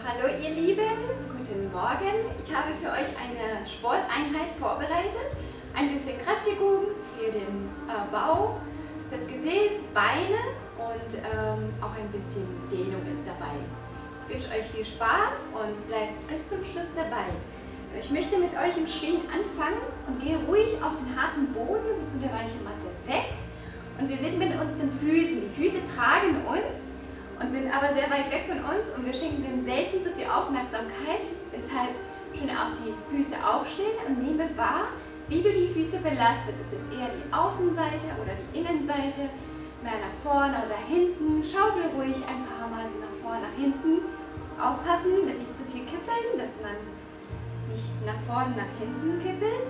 Hallo ihr Lieben, guten Morgen. Ich habe für euch eine Sporteinheit vorbereitet. Ein bisschen Kräftigung für den Bauch, das Gesäß, Beine und auch ein bisschen Dehnung ist dabei. Ich wünsche euch viel Spaß und bleibt bis zum Schluss dabei. So, ich möchte mit euch im Stehen anfangen und gehe ruhig auf den harten Boden, so von der weichen Matte weg. Und wir widmen uns den Füßen. Die Füße tragen uns und sind aber sehr weit weg von uns und wir schenken denen selten so viel Aufmerksamkeit. Deshalb schön auf die Füße aufstehen und nehme wahr, wie du die Füße belastet. Ist es eher die Außenseite oder die Innenseite, mehr nach vorne oder hinten. Schaukel ruhig ein paar Mal so nach vorne, nach hinten. Aufpassen, mit nicht zu viel kippeln, dass man nicht nach vorne, nach hinten kippelt.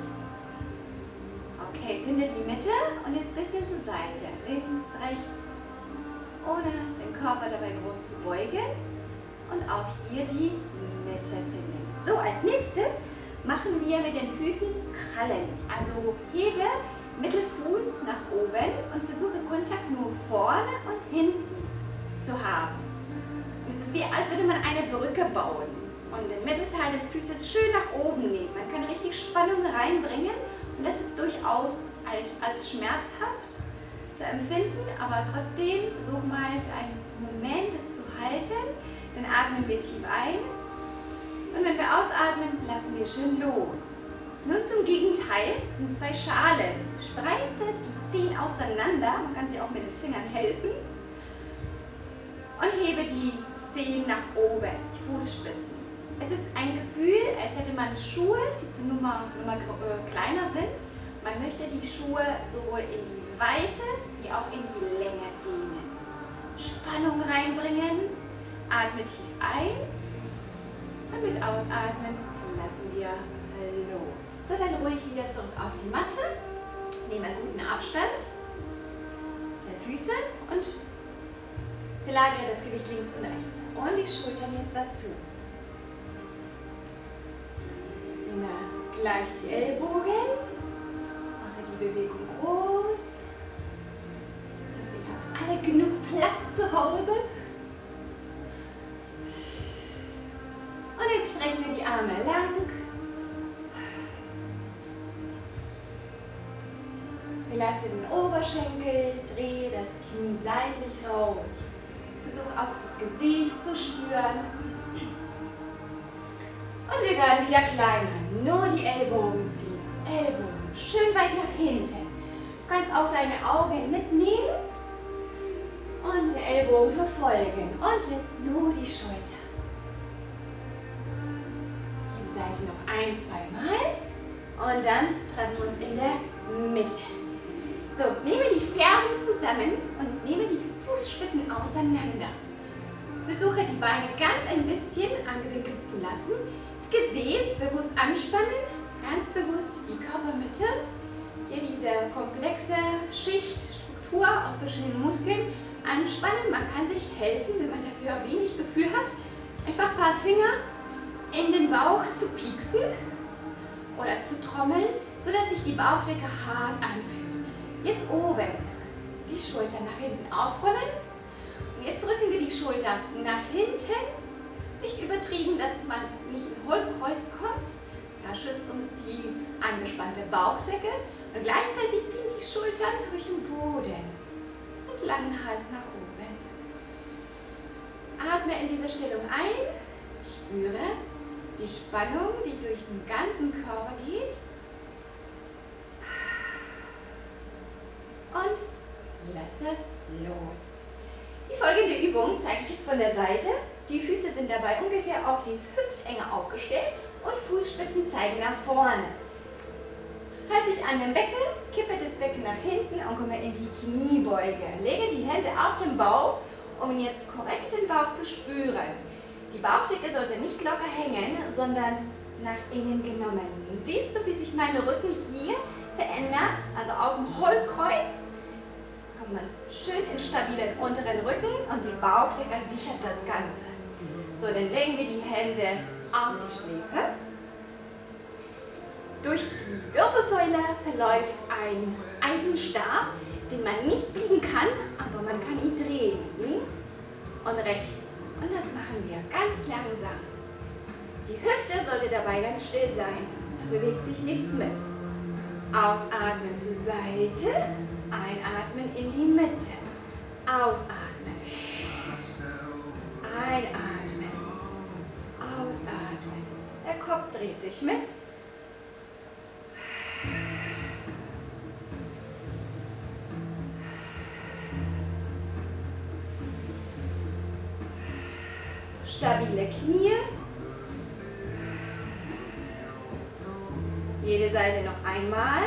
Okay, finde die Mitte und jetzt ein bisschen zur Seite. Links, rechts, ohne den Körper dabei groß zu beugen. Und auch hier die Mitte finden. So, als nächstes machen wir mit den Füßen Krallen. Also hebe Mittelfuß nach oben und versuche Kontakt nur vorne und hinten zu haben. Es ist wie, als würde man eine Brücke bauen und den Mittelteil des Fußes schön nach oben nehmen. Man kann richtig Spannung reinbringen. Und das ist durchaus als schmerzhaft zu empfinden, aber trotzdem versuch mal für einen Moment es zu halten. Dann atmen wir tief ein und wenn wir ausatmen, lassen wir schön los. Nun zum Gegenteil sind zwei Schalen. Spreize die Zehen auseinander, man kann sich auch mit den Fingern helfen und hebe die Zehen nach oben, die Fußspitzen. Es ist ein Gefühl, als hätte man Schuhe, die zur Nummer kleiner sind. Man möchte die Schuhe sowohl in die Weite wie auch in die Länge dehnen. Spannung reinbringen, atme tief ein und mit Ausatmen lassen wir los. So, dann ruhig wieder zurück auf die Matte. Nehme einen guten Abstand der Füße und verlagere das Gewicht links und rechts. Und die Schultern jetzt dazu. Gleich die Ellbogen, mache die Bewegung groß. Ihr habt alle genug Platz zu Hause. Und jetzt strecken wir die Arme lang. Belaste den Oberschenkel, drehe das Knie seitlich raus. Versuche auch das Gesicht zu spüren. Und wir werden wieder kleiner. Nur die Ellbogen ziehen. Ellbogen schön weit nach hinten. Du kannst auch deine Augen mitnehmen und die Ellbogen verfolgen. Und jetzt nur die Schulter. Die Seite noch ein-, zweimal. Und dann treffen wir uns in der Mitte. So, nehme die Fersen zusammen und nehme die Fußspitzen auseinander. Versuche die Beine ganz ein bisschen angewinkelt zu lassen. Gesäß bewusst anspannen, ganz bewusst die Körpermitte. Hier diese komplexe Schichtstruktur aus verschiedenen Muskeln anspannen. Man kann sich helfen, wenn man dafür wenig Gefühl hat, einfach ein paar Finger in den Bauch zu pieksen oder zu trommeln, sodass sich die Bauchdecke hart anfühlt. Jetzt oben die Schultern nach hinten aufrollen. Und jetzt drücken wir die Schulter nach hinten. Nicht übertrieben, dass man nicht in Hohlkreuz kommt. Da schützt uns die angespannte Bauchdecke. Und gleichzeitig ziehen die Schultern Richtung Boden. Und langen Hals nach oben. Atme in diese Stellung ein. Spüre die Spannung, die durch den ganzen Körper geht. Und lasse los. Die folgende Übung zeige ich jetzt von der Seite. Die Füße sind dabei ungefähr auf die Hüftenge aufgestellt und Fußspitzen zeigen nach vorne. Halte dich an dem Becken, kippe das Becken nach hinten und komme in die Kniebeuge. Lege die Hände auf den Bauch, um jetzt korrekt den Bauch zu spüren. Die Bauchdecke sollte nicht locker hängen, sondern nach innen genommen. Siehst du, wie sich mein Rücken hier verändert? Also aus dem Hohlkreuz kommt man schön in stabilen unteren Rücken und die Bauchdecke sichert das Ganze. So, dann legen wir die Hände auf die Schläfe. Durch die Wirbelsäule verläuft ein Eisenstab, den man nicht biegen kann, aber man kann ihn drehen. Links und rechts. Und das machen wir ganz langsam. Die Hüfte sollte dabei ganz still sein. Da bewegt sich nichts mit. Ausatmen zur Seite. Einatmen in die Mitte. Ausatmen. Einatmen. Ausatmen. Der Kopf dreht sich mit. Stabile Knie. Jede Seite noch einmal.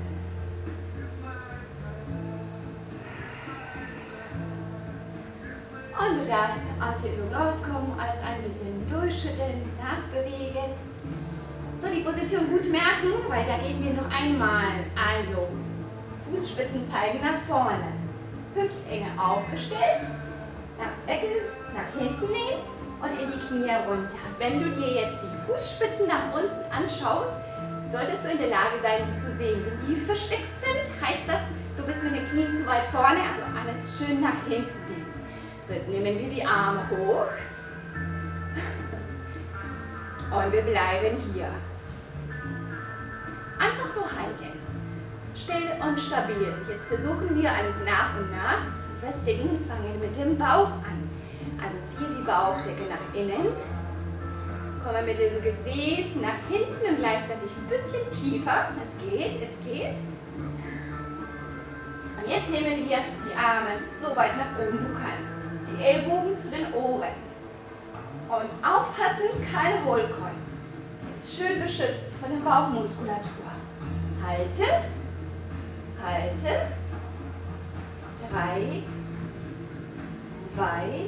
Und du darfst aus der Übung rauskommen, alles ein bisschen durchschütteln, nachbewegen. So, die Position gut merken, weiter gehen wir noch einmal. Also, Fußspitzen zeigen nach vorne. Hüftenge aufgestellt, nach Becken, nach hinten nehmen und in die Knie runter. Wenn du dir jetzt die Fußspitzen nach unten anschaust, solltest du in der Lage sein, die zu sehen. Wenn die versteckt sind, heißt das, du bist mit den Knien zu weit vorne, also alles schön nach hinten nehmen. So, jetzt nehmen wir die Arme hoch und wir bleiben hier. Einfach nur halten. Still und stabil. Jetzt versuchen wir alles nach und nach zu festigen. Fangen mit dem Bauch an. Also ziehe die Bauchdecke nach innen. Komme mit dem Gesäß nach hinten und gleichzeitig ein bisschen tiefer. Es geht, es geht. Und jetzt nehmen wir die Arme so weit nach oben du kannst. Die Ellbogen zu den Ohren. Und aufpassen, kein Hohlkreuz. Jetzt schön geschützt von der Bauchmuskulatur. Halte. Halte. 3, 2, 1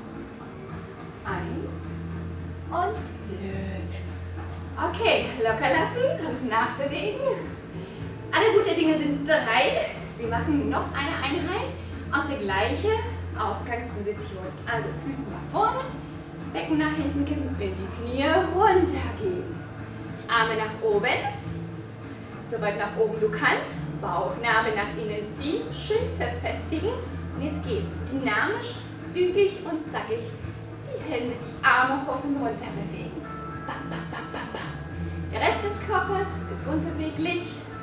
und lösen. Okay, locker lassen, alles nachbewegen. Alle gute Dinge sind 3. Wir machen noch eine Einheit aus der gleichen Ausgangsposition. Also Füße nach vorne, Becken nach hinten kippen, in die Knie runtergehen. Arme nach oben, so weit nach oben du kannst. Bauchnabel nach innen ziehen, schön verfestigen. Und jetzt geht's dynamisch, zügig und zackig. Die Hände, die Arme hoch und runter bewegen. Ba, ba, ba, ba, ba. Der Rest des Körpers ist unbeweglich.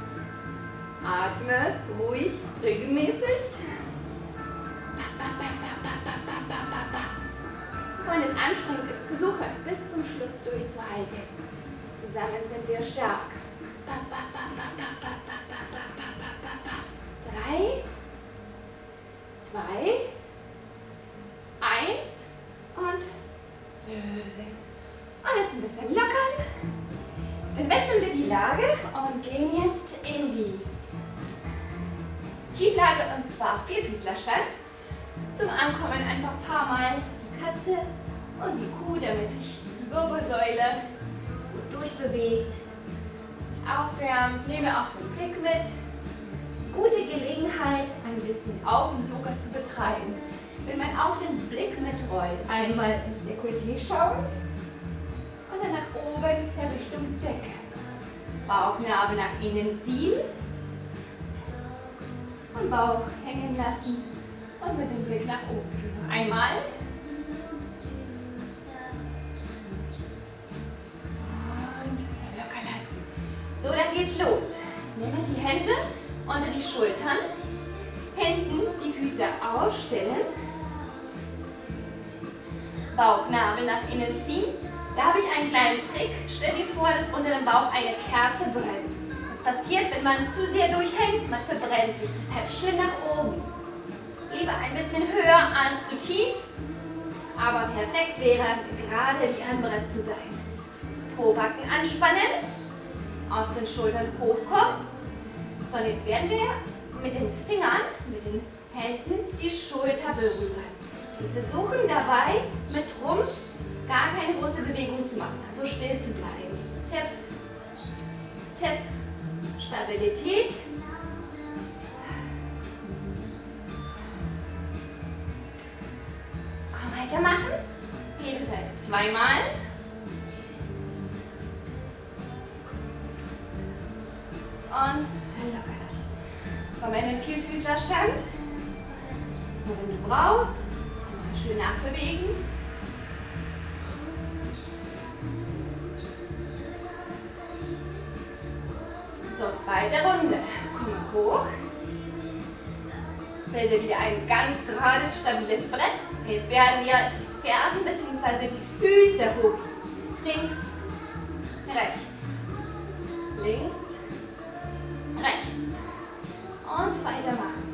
Atme ruhig, regelmäßig. Ba, ba, ba, ba, ba, ba, ba, ba, ba. Wenn es anstrengend ist, versuche bis zum Schluss durchzuhalten. Zusammen sind wir stark. Ba, ba, ba, ba, ba, ba, ba, ba, ba, ba, ba, ba. 3, 2, 1 und lösen. Alles ein bisschen lockern. Dann wechseln wir die Lage und gehen jetzt in die Tieflage, und zwar Vierfüßlerstand. Zum Ankommen einfach ein paar Mal die Katze und die Kuh, damit sich die Wirbelsäule gut durchbewegt. Aufwärmst, nehme auch so einen Blick mit. Gute Gelegenheit, ein bisschen Augen-Yoga zu betreiben. Wenn man auch den Blick mitrollt, einmal ins Dekolleté schauen und dann nach oben in Richtung Decke. Bauchnabel nach innen ziehen und Bauch hängen lassen und mit dem Blick nach oben gehen. Noch einmal. Und locker lassen. So, dann geht's los. Nehme die Hände unter die Schultern, hinten die Füße aufstellen, Bauchnabel nach innen ziehen. Da habe ich einen kleinen Trick. Stell dir vor, dass unter dem Bauch eine Kerze brennt. Was passiert, wenn man zu sehr durchhängt? Man verbrennt sich. Deshalb schön nach oben. Lieber ein bisschen höher als zu tief, aber perfekt wäre, gerade wie ein Brett zu sein. Pobacken anspannen, aus den Schultern hochkommen. So, und jetzt werden wir mit den Fingern, mit den Händen die Schulter berühren. Wir versuchen dabei mit Rumpf gar keine große Bewegung zu machen, also still zu bleiben. Tipp, Tipp, Stabilität. Komm, weitermachen. Jede Seite zweimal. Und locker lassen. Komm in den Vierfüßlerstand. So, wenn du brauchst, schön nachbewegen. So, zweite Runde. Komm mal hoch. Bilde wieder ein ganz gerades, stabiles Brett. Jetzt werden wir die Fersen bzw. die Füße hoch. Links, rechts. Links, rechts. Und weitermachen.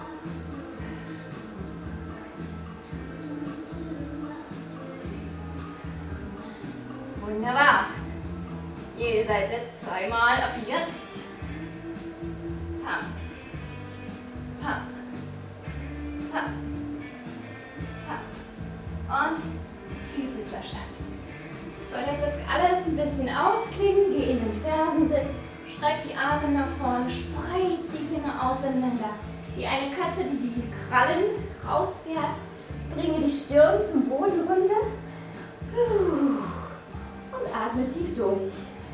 Wunderbar. Jede Seite zweimal ab jetzt. Pam. Pam. Pam. Pam. Und Vielfüßlerstand. So, lass das alles ein bisschen ausklingen. Geh in den Fersensitz. Streck die Arme nach vorne. Spreiz die Finger auseinander. Wie eine Katze, die die Krallen rausfährt. Bringe die Stirn zum Boden runter. Und atme tief durch.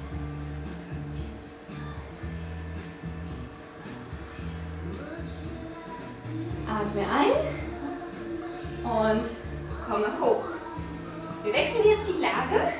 Atme ein und komme hoch. Wir wechseln jetzt die Lage,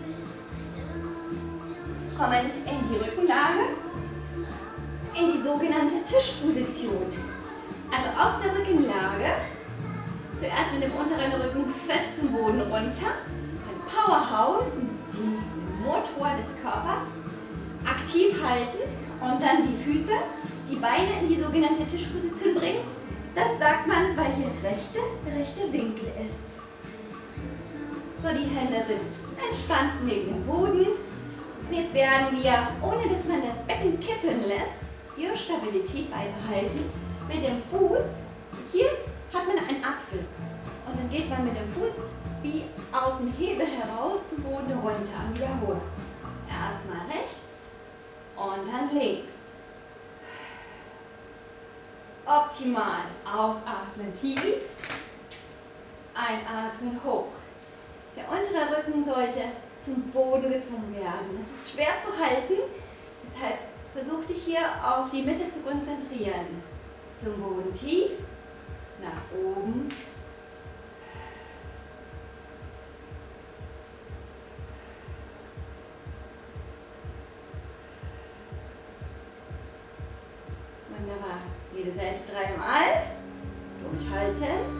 kommen in die Rückenlage, in die sogenannte Tischposition. Also aus der Rückenlage, zuerst mit dem unteren Rücken fest zum Boden runter, den Powerhouse, den Motor des Körpers, aktiv halten und dann die Füße, die Beine in die sogenannte Tischposition bringen. Das sagt man, weil hier der rechte Winkel ist. So, die Hände sind entspannt neben dem Boden. Und jetzt werden wir, ohne dass man das Becken kippen lässt, hier Stabilität beibehalten. Mit dem Fuß, hier hat man einen Apfel. Und dann geht man mit dem Fuß wie aus dem Hebel heraus zum Boden runter und wieder hoch. Erstmal rechts und dann links. Optimal. Ausatmen tief. Einatmen hoch. Der untere Rücken sollte zum Boden gezwungen werden. Das ist schwer zu halten. Deshalb versuch dich hier auf die Mitte zu konzentrieren. Zum Boden tief. Nach oben. Wunderbar. Jede Seite dreimal. Durchhalten.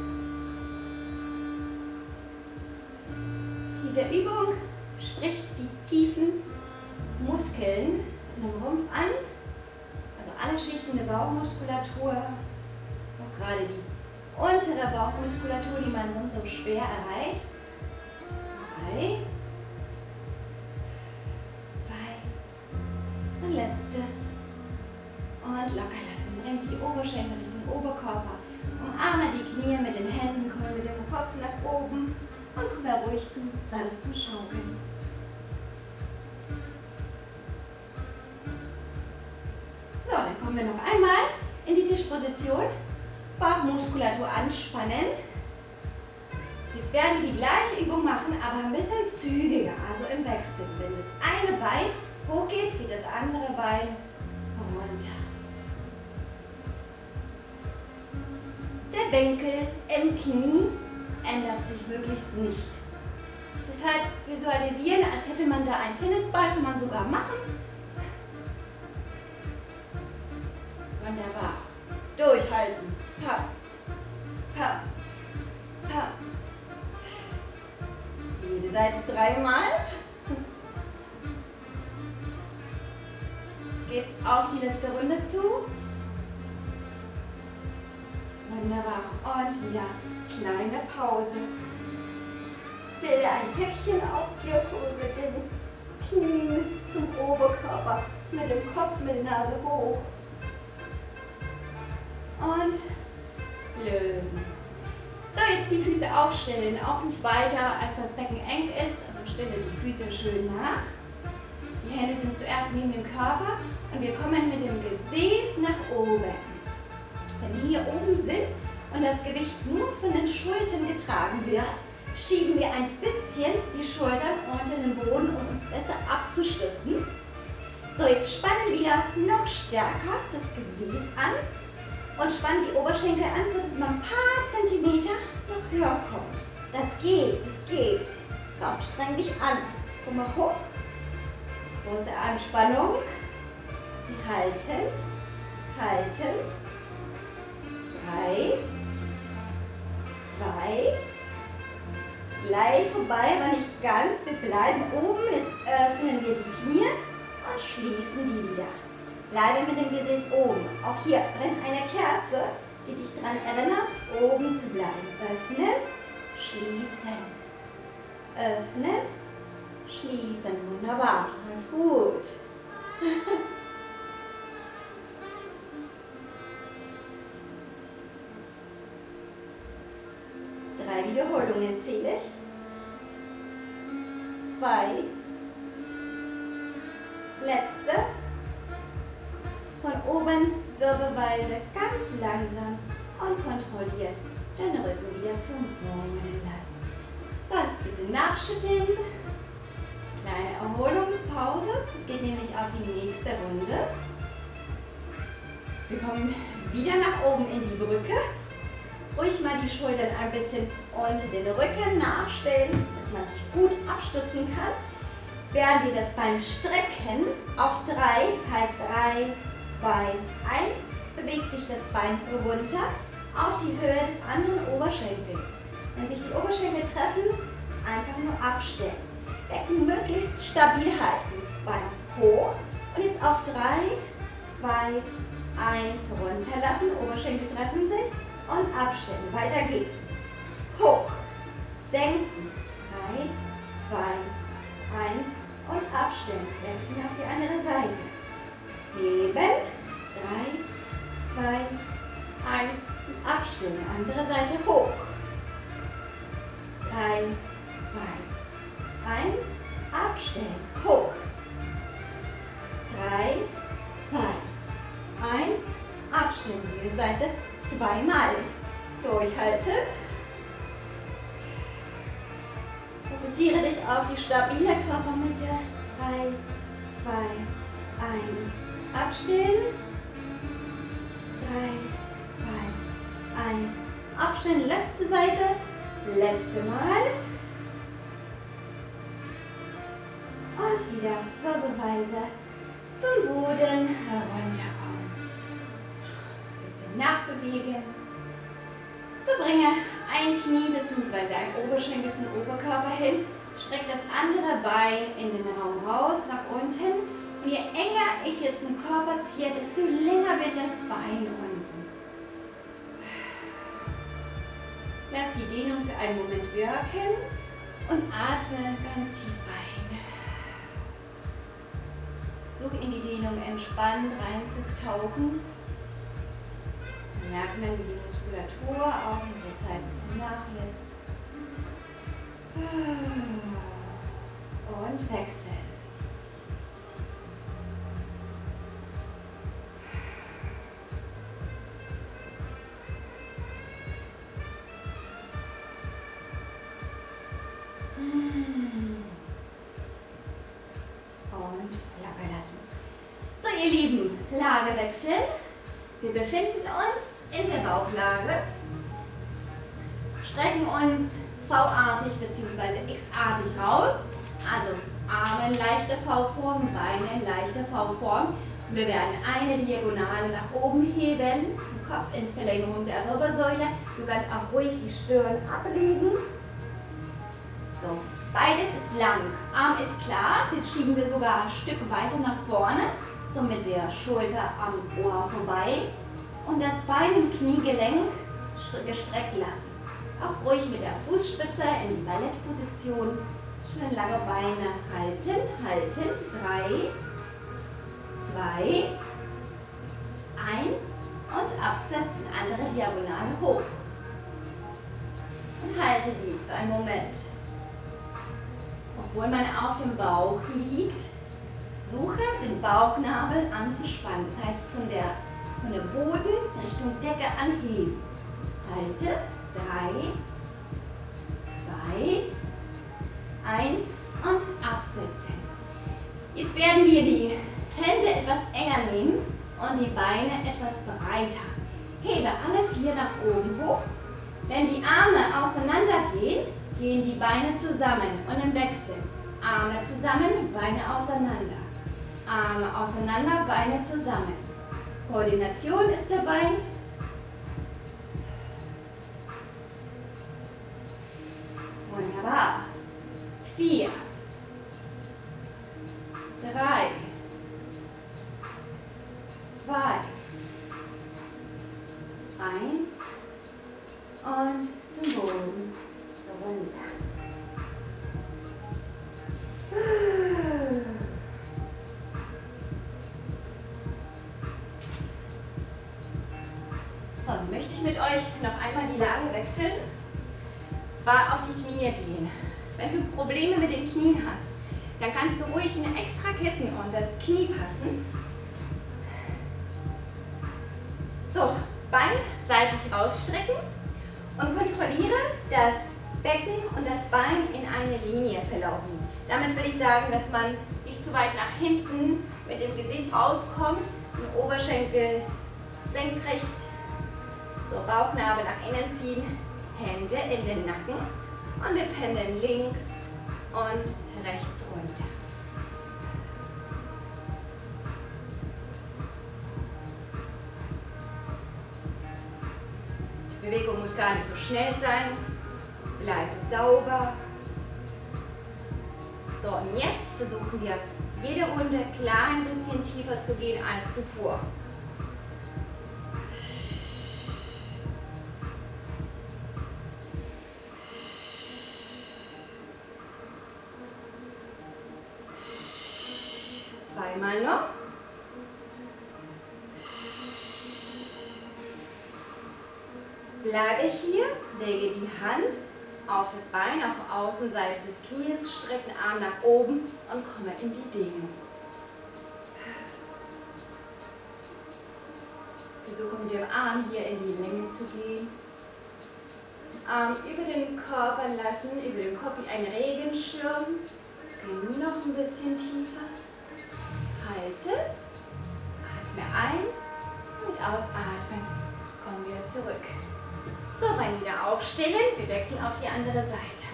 Diese Übung spricht die tiefen Muskeln im Rumpf an. Also alle Schichten der Bauchmuskulatur. Auch gerade die untere Bauchmuskulatur, die man sonst so schwer erreicht. 3, 2 und letzte. Und locker lassen. Bringt die Oberschenkel Richtung Oberkörper. Umarme die Knie mit den Händen, komm mit dem Kopf nach oben und komm da ruhig zum sanften Schaukeln. So, dann kommen wir noch einmal in die Tischposition. Bauchmuskulatur anspannen. Jetzt werden wir die gleiche Übung machen, aber ein bisschen zügiger, also im Wechsel. Wenn das eine Bein hochgeht, geht das andere Bein runter. Der Winkel im Knie ändert sich möglichst nicht. Deshalb visualisieren, als hätte man da einen Tennisball, kann man sogar machen. Wunderbar. Durchhalten. Pa, pa, pa. Jede Seite dreimal. Geht auf die letzte Runde zu. Wunderbar. Und wieder kleine Pause. Bilde ein Häkchen aus Tierkuhl mit den Knien zum Oberkörper, mit dem Kopf, mit der Nase hoch. Und lösen. So, jetzt die Füße aufstellen. Auch nicht weiter, als das Becken eng ist. Also stelle die Füße schön nach. Die Hände sind zuerst neben dem Körper und wir kommen mit dem Gesäß nach oben. Wenn wir hier oben sind und das Gewicht nur von den Schultern getragen wird, schieben wir ein bisschen die Schultern unter den Boden, um uns besser abzustützen. So, jetzt spannen wir noch stärker das Gesäß an und spannen die Oberschenkel an, sodass man ein paar Zentimeter noch höher kommt. Das geht, das geht. Komm, streng dich an. Komm mal hoch. Große Anspannung. halten, halten, 3, 2, gleich vorbei, aber nicht ganz, wir bleiben oben, jetzt öffnen wir die Knie und schließen die wieder. Bleibe mit dem Gesäß oben. Auch hier brennt eine Kerze, die dich daran erinnert, oben zu bleiben. Öffnen, schließen. Öffnen, schließen. Wunderbar. Gut. 3 Wiederholungen zähle ich. 2. Letzte. Von oben wirbelweise ganz langsam und kontrolliert den Rücken wieder zum Rollen lassen. So, das ein bisschen nachschütteln. Kleine Erholungspause. Es geht nämlich auf die nächste Runde. Wir kommen wieder nach oben in die Brücke. Ruhig mal die Schultern ein bisschen unter den Rücken nachstellen, dass man sich gut abstützen kann. Jetzt werden wir das Bein strecken auf 3, das heißt 3, 2, 1, bewegt sich das Bein runter auf die Höhe des anderen Oberschenkels. Wenn sich die Oberschenkel treffen, einfach nur abstellen. Becken möglichst stabil halten. Bein hoch und jetzt auf 3, 2, 1 runterlassen. Oberschenkel treffen sich und abstellen. Weiter geht's. Hoch, senken. 3, 2, 1 und abstellen. Wechseln auf die andere Seite. Heben. 3, 2, 1 und abstellen. Andere Seite hoch. 3, 2, 1, abstellen, hoch. 3, 2, 1, abstellen. Die Seite zweimal. Durchhalten. Fokussiere dich auf die stabile Körpermitte. 3, 2, 1, abstellen. 3, 2, 1, abstellen. Letzte Seite. Letzte Mal. Und wieder wirbelweise zum Boden herunterkommen. Ein bisschen nachbewegen. So, bringe ein Knie bzw. ein Oberschenkel zum Oberkörper hin. Streck das andere Bein in den Raum raus, nach unten. Und je enger ich hier zum Körper ziehe, desto länger wird das Bein unten. Lass die Dehnung für einen Moment wirken und atme ganz tief ein. Versuch in die Dehnung entspannt reinzutauchen. Dann merkt man, wie die Muskulatur auch in der Zeit ein bisschen nachlässt. Und wechseln. Ihr Lieben, Lage wechseln. Wir befinden uns in der Bauchlage, strecken uns V-artig bzw. X-artig raus, also Arme in leichter V-Form, Beine in leichter V-Form. Wir werden eine Diagonale nach oben heben, den Kopf in Verlängerung der Wirbelsäule. Du kannst auch ruhig die Stirn ablegen. So, beides ist lang. Arm ist klar, den schieben wir sogar ein Stück weiter nach vorne. So mit der Schulter am Ohr vorbei und das Bein im Kniegelenk gestreckt lassen. Auch ruhig mit der Fußspitze in die Ballettposition. Schön lange Beine halten, halten. 3, 2, 1 und absetzen. Andere Diagonale hoch. Und halte dies für einen Moment. Obwohl man auf dem Bauch liegt, versuche den Bauchnabel anzuspannen. Das heißt von dem Boden Richtung Decke anheben. Halte. 3, 2, 1 und absetzen. Jetzt werden wir die Hände etwas enger nehmen und die Beine etwas breiter. Hebe alle 4 nach oben hoch. Wenn die Arme auseinander gehen, gehen die Beine zusammen und im Wechsel. Arme zusammen, Beine auseinander. Arme auseinander, Beine zusammen. Koordination ist dabei. Wunderbar. 4, 3, 2, 1 und zum Boden runter. So, dann möchte ich mit euch noch einmal die Lage wechseln. Zwar auf die Knie gehen. Wenn du Probleme mit den Knien hast, dann kannst du ruhig ein extra Kissen unter das Knie passen. So, Bein seitlich rausstrecken und kontrolliere das Becken und das Bein in eine Linie verlaufen. Damit will ich sagen, dass man nicht zu weit nach hinten mit dem Gesäß rauskommt, den Oberschenkel senkrecht, so Bauchnabel nach innen ziehen, Hände in den Nacken und wir pendeln links und rechts runter. Die Bewegung muss gar nicht so schnell sein, bleibe sauber. So, und jetzt versuchen wir jede Runde klar ein bisschen tiefer zu gehen als zuvor. Zweimal noch. Bleibe hier, lege die Hand auf das Bein, auf der Außenseite des Knies, strecke den Arm nach oben und komme in die Dehnung. Versuche mit dem Arm hier in die Länge zu gehen. Arm über den Körper lassen, über den Kopf wie ein Regenschirm. Gehen noch ein bisschen tiefer. Halte, atme ein und ausatmen. Kommen wir zurück. So, Bein wieder aufstellen. Wir wechseln auf die andere Seite.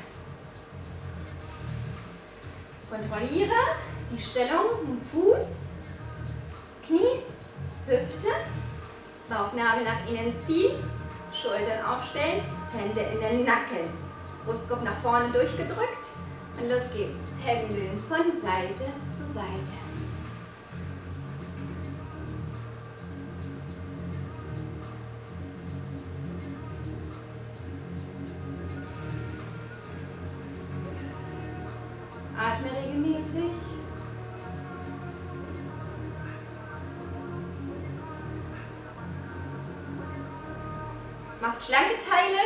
Kontrolliere die Stellung, Fuß, Knie, Hüfte, Bauchnabel nach innen ziehen, Schultern aufstellen, Hände in den Nacken, Brustkorb nach vorne durchgedrückt und los geht's. Pendeln von Seite zu Seite. Atme regelmäßig. Macht schlanke Teile.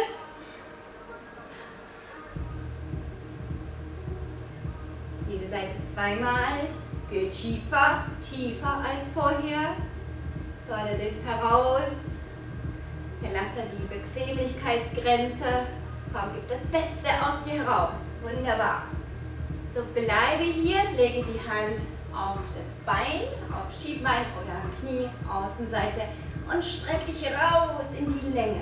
Jede Seite zweimal. Geht tiefer, tiefer als vorher. Fordere den heraus. Verlasse die Bequemlichkeitsgrenze. Komm, gib das Beste aus dir heraus. Wunderbar. So, bleibe hier, lege die Hand auf das Bein, auf Schienbein oder Knie, Außenseite und streck dich raus in die Länge.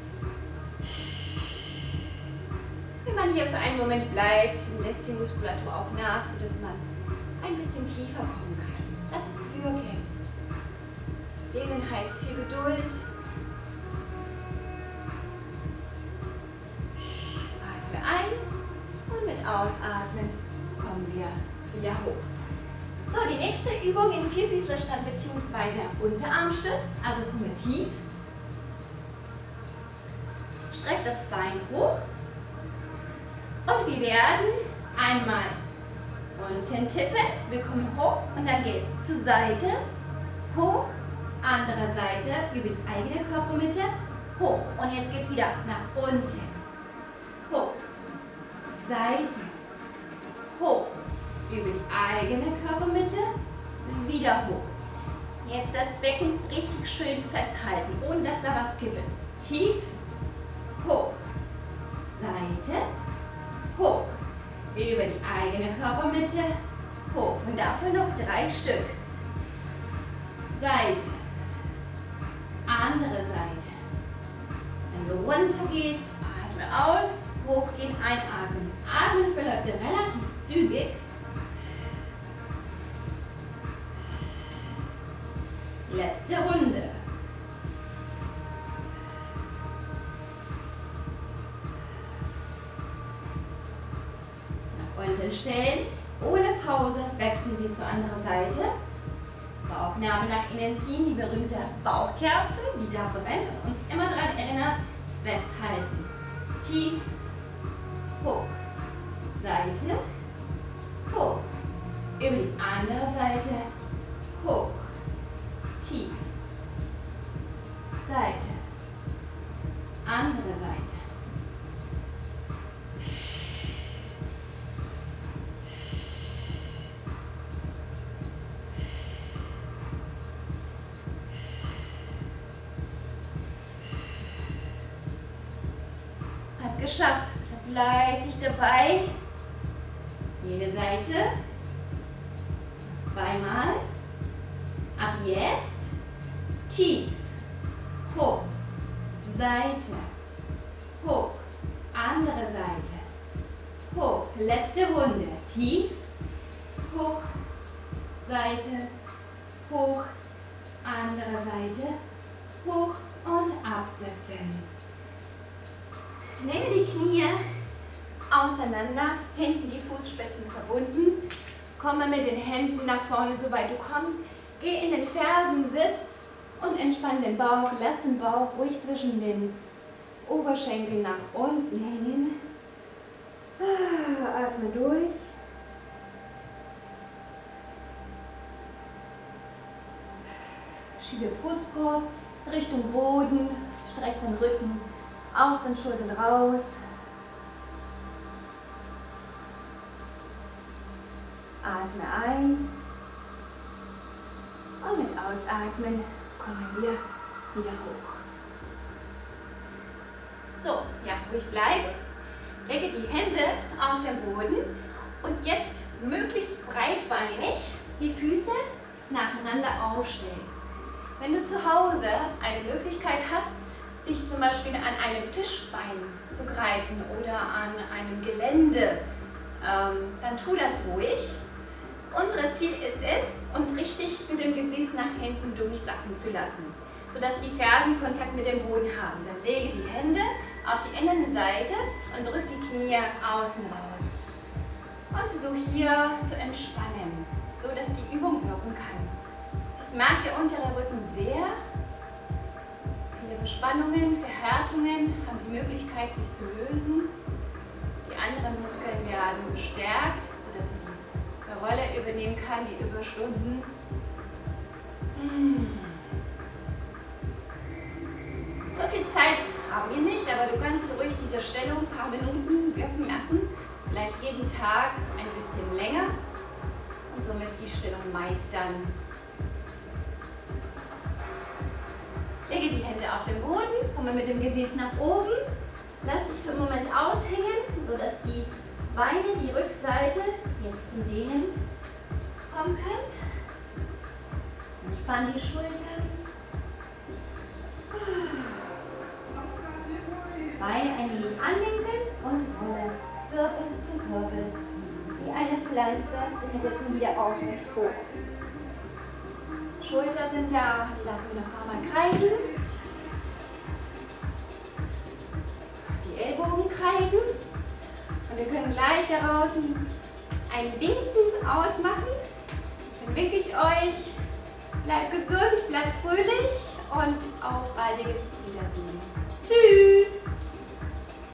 Wenn man hier für einen Moment bleibt, lässt die Muskulatur auch nach, sodass man ein bisschen tiefer kommen kann. Das ist Würgen. Dehnen heißt viel Geduld. Atme ein und mit Ausatmen kommen wir wieder hoch. So, die nächste Übung in Vierfüßlerstand bzw. Unterarmstütz. Also kommen wir tief. Streck das Bein hoch. Und wir werden einmal unten tippen. Wir kommen hoch und dann geht es zur Seite. Hoch. Andere Seite über die eigene Körpermitte. Hoch. Und jetzt geht es wieder nach unten. Hoch. Seite. Hoch, über die eigene Körpermitte, wieder hoch. Jetzt das Becken richtig schön festhalten, ohne dass da was kippelt. Tief, hoch, Seite, hoch, über die eigene Körpermitte, hoch. Und dafür noch 3 Stück. Seite, andere Seite. Wenn du runter gehst, atme aus, hochgehen, einatmen. Das Atmen verläuft relativ zügig. Hanteln stellen. Ohne Pause wechseln wir zur anderen Seite. Bauchnabel nach innen ziehen, die berühmte Bauchkerze, die da brennt und uns immer daran erinnert, festhalten. Tief, hoch, Seite, hoch, über die andere Seite, hoch, tief, Seite, andere Seite. Hast geschafft. Fleißig dabei. Jede Seite. Zweimal. Ab jetzt. Tief. Hoch. Seite. Hoch. Andere Seite. Hoch. Letzte Runde. Tief. Hoch. Seite. Hoch. Andere Seite. Hoch und absetzen. Nehme die Knie auseinander, hinten die Fußspitzen verbunden. Komme mit den Händen nach vorne, soweit du kommst. Geh in den Fersensitz und entspann den Bauch. Lass den Bauch ruhig zwischen den Oberschenkeln nach unten hängen. Atme durch. Schiebe Brustkorb Richtung Boden, streck den Rücken aus den Schultern raus. Atme ein. Und mit Ausatmen kommen wir wieder hoch. So, ja, ruhig bleiben. Lege die Hände auf den Boden und jetzt möglichst breitbeinig die Füße nacheinander aufstellen. Wenn du zu Hause eine Möglichkeit hast, dich zum Beispiel an einem Tischbein zu greifen oder an einem Gelände, dann tu das ruhig. Unser Ziel ist es, uns richtig mit dem Gesäß nach hinten durchsacken zu lassen, sodass die Fersen Kontakt mit dem Boden haben. Dann lege die Hände auf die Innenseite und drück die Knie außen raus. Und versuch hier zu entspannen, sodass die Übung wirken kann. Das mag der untere Rücken sehr. Viele Verspannungen, Verhärtungen haben die Möglichkeit, sich zu lösen. Die anderen Muskeln werden gestärkt, sodass sie die Rolle übernehmen kann, die Überstunden. So viel Zeit haben wir nicht, aber du kannst ruhig diese Stellung ein paar Minuten wirken lassen. Vielleicht jeden Tag ein bisschen länger und somit die Stellung meistern. Lege die Hände auf den Boden, komme mit dem Gesäß nach oben. Lass dich für einen Moment aushängen, sodass die Beine, die Rückseite jetzt zum Dehnen kommen können. Entspann die Schultern. Beine ein wenig anwinkeln und rolle Wirbel für Wirbel. Wie eine Pflanze, den Rücken wieder aufrecht hoch. Schultern sind da, die lassen wir noch ein paar Mal kreisen. Die Ellbogen kreisen. Und wir können gleich daraus ein Winken ausmachen. Dann winke ich euch. Bleibt gesund, bleibt fröhlich und auf baldiges Wiedersehen.